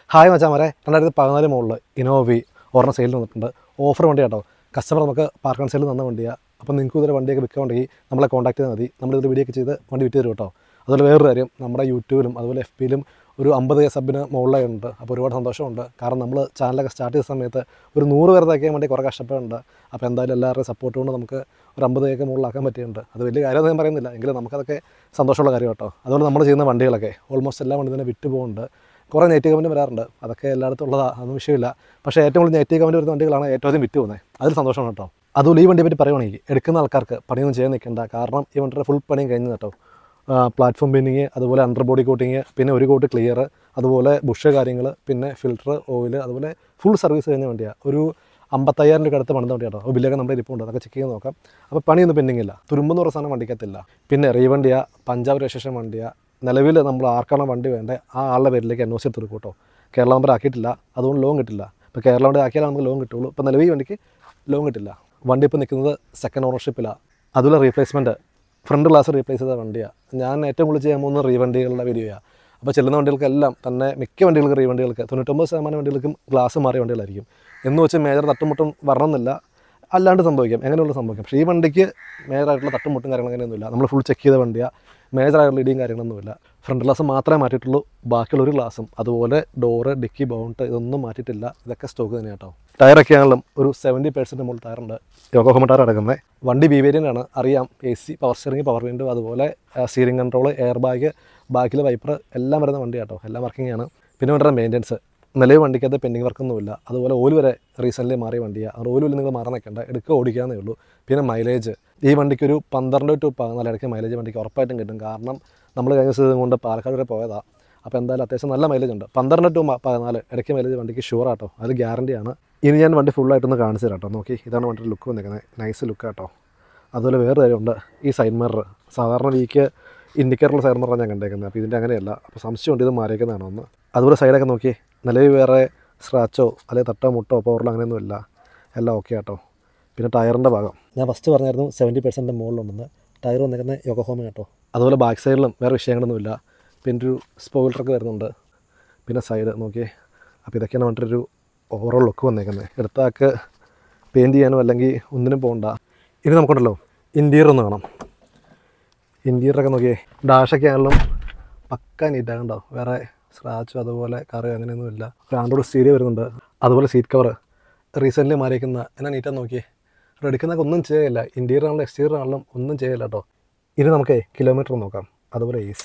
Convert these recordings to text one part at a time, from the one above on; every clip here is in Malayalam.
ഹായ് മച്ചാമാരെ, 2014 മോഡൽ ഇന്നോവി ഒരെണ്ണം സെയിലിൽ വന്നിട്ടുണ്ട്. ഓഫർ വണ്ടി കേട്ടോ. കസ്റ്റമർ നമുക്ക് പാർക്ക് ആൻഡ് സെയിൽ തന്ന വണ്ടിയാണ്. അപ്പോൾ നിങ്ങൾക്ക് ഇതൊരു വണ്ടിയൊക്കെ വിൽക്കാനുണ്ടെങ്കിൽ നമ്മളെ കോൺടാക്ട് ചെയ്താൽ മതി. നമ്മളിതൊരു വീഡിയോ ഒക്കെ ചെയ്ത് വണ്ടി വിറ്റ് തരും കേട്ടോ. അതുപോലെ വേറൊരു കാര്യം, നമ്മുടെ യൂട്യൂബിലും അതുപോലെ FBയിലും ഒരു 50 സബിന് മുകളിലായിട്ടുണ്ട്. അപ്പോൾ ഒരുപാട് സന്തോഷമുണ്ട്. കാരണം നമ്മൾ ചാനലൊക്കെ സ്റ്റാർട്ട് ചെയ്ത സമയത്ത് ഒരു 100 പേർ തയ്ക്കാൻ വേണ്ടി കുറേ കഷ്ടപ്പെടുന്നുണ്ട്. അപ്പോൾ എന്തായാലും എല്ലാവരുടെയും സപ്പോർട്ട് കൊണ്ട് നമുക്ക് ഒരു 50 മുകളിലാക്കാൻ പറ്റിയിട്ടുണ്ട്. അത് വലിയ കാര്യമൊന്നും ഞാൻ പറയുന്നില്ല, എങ്കിലും നമുക്കതൊക്കെ സന്തോഷമുള്ള കാര്യം കേട്ടോ. അതുപോലെ നമ്മൾ ചെയ്യുന്ന വണ്ടികളൊക്കെ ഓൾമോസ്റ്റ് എല്ലാ വണ്ടി തന്നെ വിറ്റ് പോകുന്നുണ്ട്. കുറേ നെഗറ്റീവ് കമൻറ്റ് വരാറുണ്ട്, അതൊക്കെ എല്ലായിടത്തും ഉള്ളതാണ്, അതൊന്നും വിഷയമില്ല. പക്ഷേ ഏറ്റവും കൂടുതൽ നെഗറ്റീവ് കമൻറ്റ് വരുന്ന വണ്ടികളാണ് ഏറ്റവും അധികം വിറ്റ് പോകുന്നത്. അതിൽ സന്തോഷമാണ് കേട്ടോ. അതുപോലെ ഈ വണ്ടിയെ പറ്റി പറയുവാണെങ്കിൽ എടുക്കുന്ന ആൾക്കാർക്ക് പണിയൊന്നും ചെയ്യാൻ നിൽക്കേണ്ട. കാരണം ഈ വണ്ടിയുടെ ഫുൾ പണിയും കഴിഞ്ഞ് കേട്ടോ. പ്ലാറ്റ്ഫോം ബിന്നിങ്, അതുപോലെ അണ്ടർ ബോഡി കോട്ടിങ്, പിന്നെ ഒരു കോട്ട് ക്ലിയർ, അതുപോലെ ബുഷ് കാര്യങ്ങൾ, പിന്നെ ഫിൽറ്റർ, ഓയിൽ, അതുപോലെ ഫുൾ സർവീസ് കഴിഞ്ഞ വണ്ടിയാണ്. ഒരു 55,000 രൂപ അടുത്ത് പണിത വണ്ടി കേട്ടോ. അപ്പോൾ ബില്ലൊക്കെ നമ്മുടെ ഇരിപ്പുണ്ട്, അതൊക്കെ ചെക്ക് ചെയ്ത് നോക്കാം. അപ്പോൾ പണിയൊന്നും പെൻഡിങ് ഇല്ല. തുരുമ്പെന്ന് പറഞ്ഞ സാധനം വണ്ടിക്കത്തില്ല. പിന്നെ റീവണ്ടിയാണ്, പഞ്ചാബ് രജിസ്ട്രേഷൻ വണ്ടിയാണ്. നിലവിൽ നമ്മൾ ആർക്കാണ് വണ്ടി വേണ്ടത് ആ ആളുടെ പേരിലേക്ക് NOC എടുത്ത് കേട്ടോ. കേരള നമ്പർ ആക്കിയിട്ടില്ല, അതുകൊണ്ട് ലോൺ കിട്ടില്ല. ഇപ്പോൾ കേരള വണ്ടി ആക്കിയാൽ നമുക്ക് ലോൺ കിട്ടുള്ളൂ. ഇപ്പോൾ നിലവിൽ വണ്ടിക്ക് ലോൺ കിട്ടില്ല. വണ്ടി ഇപ്പോൾ നിൽക്കുന്നത് സെക്കൻഡ് ഓണർഷിപ്പിലാണ്. അതുപോലെ റീപ്ലേസ്മെൻറ്റ്, ഫ്രണ്ട് ഗ്ലാസ് റീപ്ലേസ് ചെയ്ത വണ്ടിയാണ്. ഞാൻ ഏറ്റവും കൂടുതൽ ചെയ്യാൻ പോകുന്ന റീവണ്ടികളുടെ വീഡിയോയാണ്. അപ്പോൾ ചെല്ലുന്ന വണ്ടികൾക്കെല്ലാം തന്നെ മിക്ക വണ്ടികൾക്ക് റീവണ്ടികൾക്ക് 99% വണ്ടികൾക്കും ഗ്ലാസ് മാറിയ വണ്ടികളായിരിക്കും. എന്ന് വെച്ച് മേജർ തട്ടുമുട്ടും വരണമെന്നില്ല, അല്ലാണ്ട് സംഭവിക്കാം, എങ്ങനെയുള്ള സംഭവിക്കാം. പക്ഷേ ഈ വണ്ടിക്ക് മേജറായിട്ടുള്ള തട്ടുമുട്ടും കാര്യങ്ങൾ അങ്ങനെയൊന്നുമില്ല. നമ്മൾ ഫുൾ ചെക്ക് ചെയ്ത വണ്ടിയാണ്. മേജറായിട്ടുള്ള ഇടിയും കാര്യങ്ങളൊന്നുമില്ല. ഫ്രണ്ട് ഗ്ലാസ് മാത്രമേ മാറ്റിയിട്ടുള്ളൂ, ബാക്കിയുള്ള ഒരു ഗ്ലാസും. അതുപോലെ ഡോറ്, ഡിക്കി, ബൗണ്ട് ഇതൊന്നും മാറ്റിയിട്ടില്ല. ഇതൊക്കെ സ്റ്റോക്ക് തന്നെ കേട്ടോ. ടയറൊക്കെ ആണെങ്കിലും ഒരു 70% മുകളിൽ ടയറുണ്ട്. യോഗോഹോമ ടയർ അടക്കുന്നത്. വണ്ടി ബി വേരിയൻ്റാണ്, അറിയാം. AC, power steering, power window, അതുപോലെ സ്റ്റീറിംഗ് കൺട്രോൾ, എയർ ബാഗ്, ബാക്കിൽ വൈപ്പർ എല്ലാം വരുന്ന വണ്ടി കേട്ടോ. എല്ലാം വർക്കിംഗ് ആണ്. പിന്നെ വേണ്ട മെയിൻ്റെനൻസ്, നിലവിൽ വണ്ടിക്കകത്ത് പെൻഡിങ് വർക്കൊന്നുമില്ല. അതുപോലെ ഓയിൽ വരെ റീസെൻ്റ്ലി മാറിയ വണ്ടിയാണ്. അത് ഓയിൽ നിങ്ങൾ മാറാൻ നിൽക്കേണ്ട, എടുക്കുക ഓടിക്കാന്നേ ഉള്ളൂ. പിന്നെ മൈലേജ് ഈ വണ്ടിക്ക് ഒരു 12 to 14 ഇടയ്ക്ക് മൈലേജ് വണ്ടിക്ക് ഉറപ്പായിട്ടും കിട്ടും. കാരണം നമ്മൾ കഴിഞ്ഞ ദിവസം കൊണ്ട് പാലക്കാട് വരെ പോയതാണ്. അപ്പോൾ എന്തായാലും അത്യാവശ്യം നല്ല മൈലേജ് ഉണ്ട്. 12 to 14 ഇടയ്ക്ക് മൈലേജ് വണ്ടിക്ക് ഷുവർ ആട്ടോ, അത് ഗ്യാരണ്ടിയാണ്. ഇനി ഞാൻ വണ്ടി ഫുള്ളായിട്ടൊന്ന് കാണിച്ചു തരാം കേട്ടോ. നോക്കി, ഇതാണ് വണ്ടിയുടെ ലുക്ക് വന്നിരിക്കുന്നത്. നൈസ് ലുക്ക് കേട്ടോ. അതുപോലെ വേറെ കാര്യമുണ്ട്, ഈ സൈഡ് മിറർ സാധാരണ വീക്ക് ഇൻഡിക്കേറ്ററുള്ള സൈഡ് മിററാണ് ഞാൻ കണ്ടേക്കുന്നത്. അപ്പോൾ ഇതിൻ്റെ അങ്ങനെയല്ല. അപ്പോൾ സംശയമുണ്ട് ഇത് മാറിയേക്കുന്നതാണോ ഒന്ന്. അതുപോലെ സൈഡൊക്കെ നോക്കി, നിലവിൽ വേറെ സ്ക്രാച്ചോ അല്ലെങ്കിൽ തട്ടോ മുട്ടോ പവറിലോ അങ്ങനെയൊന്നുമില്ല, എല്ലാം ഓക്കെ കേട്ടോ. പിന്നെ ടയറിൻ്റെ ഭാഗം ഞാൻ ഫസ്റ്റ് പറഞ്ഞായിരുന്നു 70% മുകളിലുണ്ടെന്ന്. ടയർ വന്നിരിക്കുന്നത് യോഗോഹോമ കേട്ടോ. അതുപോലെ ബാക്ക് സൈഡിലും വേറെ വിഷയങ്ങളൊന്നുമില്ല. പിന്നെ ഒരു സ്പോയിലറൊക്കെ വരുന്നുണ്ട്. പിന്നെ സൈഡ് നോക്കിയേ. അപ്പോൾ ഇതൊക്കെയാണ് വേണ്ടൊരു ഓവറോൾ ലുക്ക് വന്നേക്കുന്നത്. എടുത്താക്ക് പെയിൻറ്റ് ചെയ്യാനോ അല്ലെങ്കിൽ ഒന്നിനും പോകണ്ട. ഇനി നമുക്കുണ്ടല്ലോ ഇൻറ്റീരിയർ ഒന്ന് കാണാം. ഇൻറ്റീരിയറൊക്കെ നോക്കിയേ, ഡാഷൊക്കെ ആണെങ്കിലും പക്ക നീറ്റാകണ്ടോ. വേറെ സ്ക്രാച്ചോ അതുപോലെ കറയോ അങ്ങനെയൊന്നുമില്ല. ഒരു ആൻഡ്രോയിഡ് സ്റ്റീരിയോ വരുന്നുണ്ട്. അതുപോലെ സീറ്റ് കവർ റീസെൻ്റ്ലി മാറിയിരിക്കുന്ന എന്നാ നീറ്റാന്ന് നോക്കിയേ. എടുക്കുന്നതൊക്കെ ഒന്നും ചെയ്യില്ല. ഇൻറ്റീരിയർ ആണെങ്കിലും എക്സ്റ്റീരിയർ ആണെങ്കിലും ഒന്നും ചെയ്യില്ല കേട്ടോ. ഇനി നമുക്ക് കിലോമീറ്റർ നോക്കാം. അതുപോലെ AC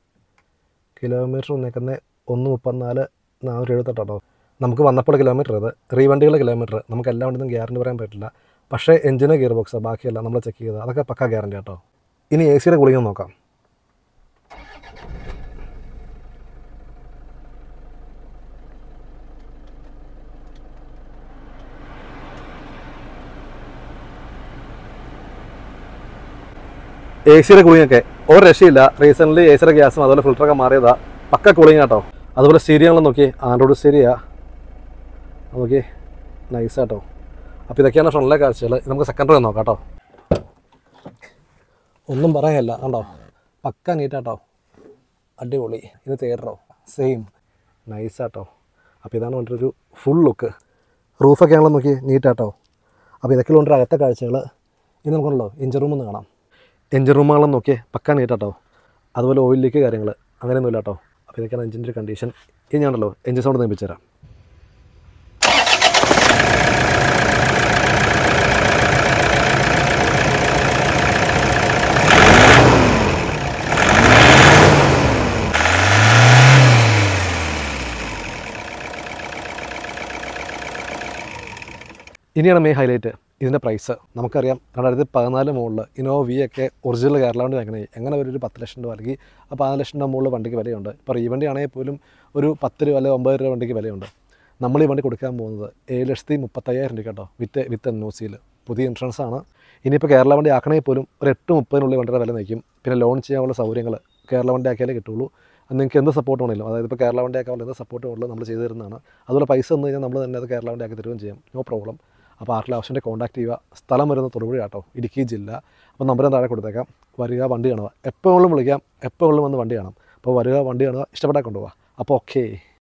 കിലോമീറ്റർ നിൽക്കുന്നത് 134,478 കേട്ടോ. നമുക്ക് വന്നപ്പോൾ കിലോമീറ്റർ ഇത് റീവണ്ടികളുടെ കിലോമീറ്റർ. നമുക്ക് എല്ലാ വണ്ടിയും ഗ്യാരണ്ടി പറയാൻ പറ്റില്ല. പക്ഷേ എഞ്ചിന് ഗിയർ ബോക്സ് ബാക്കിയല്ല നമ്മൾ ചെക്ക് ചെയ്തത്, അതൊക്കെ പക്ക ഗ്യാരണ്ടി കേട്ടോ. ഇനി AC കൂളിംഗ് നോക്കാം. AC കൂളിങ്ങൊക്കെ ഒരു രക്ഷയില്ല. റീസെൻ്റ്ലി AC ഗ്യാസും അതുപോലെ ഫിൽറ്ററൊക്കെ മാറിയതാ, പക്ക കൂളിങ് കേട്ടോ. അതുപോലെ സ്റ്റീരിയോകളും നോക്കി, ആൻഡ്രോയിഡ് സ്റ്റീരിയ നോക്കി, നൈസ് കേട്ടോ. അപ്പോൾ ഇതൊക്കെയാണ് ഫ്രണ്ടിലെ കാഴ്ചകൾ. നമുക്ക് സെക്കൻഡറി നോക്കാം കേട്ടോ. ഒന്നും പറയാനില്ല കണ്ടോ, പക്ക നീറ്റാട്ടോ, അടിപൊളി. ഇത് തേടറോ സെയിം, നൈസ് കേട്ടോ. അപ്പോൾ ഇതാണ് വേണ്ടൊരു ഫുൾ ലുക്ക്. റൂഫൊക്കെ ആണല്ലോ നോക്കി, നീറ്റാട്ടോ. അപ്പോൾ ഇതൊക്കെ ഉണ്ട് അകത്തെ കാഴ്ചകൾ. ഇനി നമുക്കുണ്ടല്ലോ എഞ്ചിൻ റൂം ഒന്ന് കാണാം. എഞ്ചിൻ റൂമുകളും നോക്കിയേ, പക്ക നീറ്റാട്ടോ. അതുപോലെ ഓയിൽ ലീക്ക് കാര്യങ്ങൾ അങ്ങനെയൊന്നുമില്ല കേട്ടോ. അപ്പോൾ ഇതൊക്കെയാണ് എഞ്ചിൻ്റെ ഒരു കണ്ടീഷൻ. ഇനി ഞാനല്ലോ എഞ്ചിൻ സൗണ്ട് നിർമ്മിച്ചു തരാം. ഇനിയാണ് മെയിൻ ഹൈലൈറ്റ്, ഇതിൻ്റെ പ്രൈസ്. നമുക്കറിയാം 2014 മുകളിൽ ഇന്നോവ V ഒക്കെ ഒറിജിനൽ കേരള വണ്ടി വാങ്ങണേ എങ്ങനെ ഒരു 10 ലക്ഷം രൂപ അല്ലെങ്കിൽ 14 ലക്ഷം രൂപ മുകളിൽ വണ്ടിക്ക് വിലയുണ്ട്. ഇപ്പോൾ ഈ വണ്ടി ആണെങ്കിൽ പോലും ഒരു 10 രൂപ അല്ലെങ്കിൽ 9 രൂപ വണ്ടിക്ക് വിലയുണ്ട്. നമ്മൾ ഈ വണ്ടി കൊടുക്കാൻ പോകുന്നത് 7,35,000 രൂപ കേട്ടോ, വിത്ത് NOCയിൽ. പുതിയ ഇൻഷുറൻസ് ആണ്. ഇനിയിപ്പോൾ കേരള വണ്ടി ആക്കണമെങ്കിൽ പോലും ഒരു 8:30 വണ്ടിയുടെ വില നിൽക്കും. പിന്നെ ലോൺ ചെയ്യാനുള്ള സൗകര്യങ്ങൾ കേരള വണ്ടി ആക്കിയാലേ കിട്ടുള്ളൂ. നിങ്ങൾക്ക് എന്ത് സപ്പോർട്ട് വേണമല്ലോ, അതായത് ഇപ്പോൾ കേരള വണ്ടി ആക്കാൻ എന്ത് സപ്പോർട്ട് വേണമല്ലോ നമ്മൾ ചെയ്തു തരുന്നതാണ്. അതുപോലെ പൈസ വന്നു കഴിഞ്ഞാൽ നമ്മൾ തന്നെ അത് കേരള വണ്ടി ആക്കി തരുകയും ചെയ്യും, നോ പ്രോബ്ലം. അപ്പോൾ ആർക്കെങ്കിലും ആവശ്യമുണ്ടെ കോൺടാക്ട് ചെയ്യുക. സ്ഥലം വരുന്നത് തൊടുപുഴ കേട്ടോ, ഇടുക്കി ജില്ല. അപ്പോൾ നമ്പർ താഴെ കൊടുത്തേക്കാം. വരിക, വണ്ടി കാണുക. എപ്പോഴും വിളിക്കാം, എപ്പോഴും വന്ന് വണ്ടി കാണാം. അപ്പോൾ വരിക, വണ്ടി കാണുക, ഇഷ്ടപ്പെട്ടാൽ കൊണ്ടുപോകുക. അപ്പോൾ ഓക്കേ.